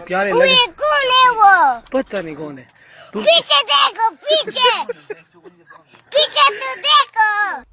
प्यारे लगे। कौन है वो? पता नहीं कौन है। पीछे देखो, पीछे पीछे तो देखो।